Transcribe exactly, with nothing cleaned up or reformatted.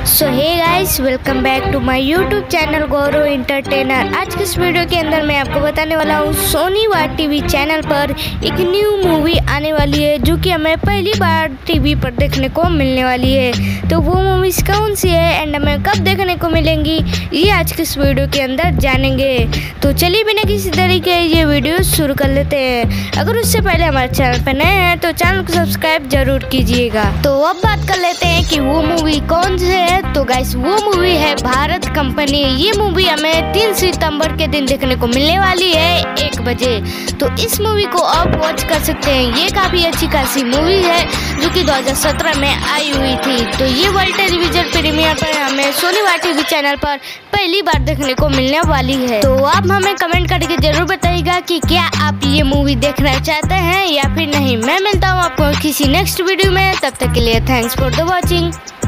So hey guys, welcome back to my YouTube channel Gaurav Entertainer. आज के इस video के अंदर मैं आपको बताने वाला हूँ सोनी वाट टीवी चैनल पर एक न्यू मूवी आने वाली है जो कि हमें पहली बार टीवी पर देखने को मिलने वाली है। तो वो मूवीज़ कौन सी है एंड हमें कब देखने को मिलेंगी ये आज के इस वीडियो के अंदर जानेंगे। तो चलिए बिना किसी तरीके ये वीडियो शुरू कर लेते हैं। अगर उससे पहले हमारे चैनल पर नए हैं तो चैनल को सब्सक्राइब जरूर कीजिएगा। तो अब बात कर लेते हैं कि वो मूवी कौन सी है। तो गाइस वो मूवी है भारत कंपनी। ये मूवी हमें तीन सितंबर के दिन देखने को मिलने वाली है एक बजे। तो इस मूवी को आप वॉच कर सकते हैं। ये काफी अच्छी खासी मूवी है जो कि दो हज़ार सत्रह में आई हुई थी। तो ये वर्ल्ड टेलीविजन प्रीमियर पर हमें सोनी वाट टीवी चैनल पर पहली बार देखने को मिलने वाली है। तो आप हमें कमेंट करके जरूर बताइएगा कि क्या आप ये मूवी देखना चाहते हैं या फिर नहीं। मैं मिलता हूँ आपको किसी नेक्स्ट वीडियो में, तब तक के लिए थैंक्स फॉर द वॉचिंग।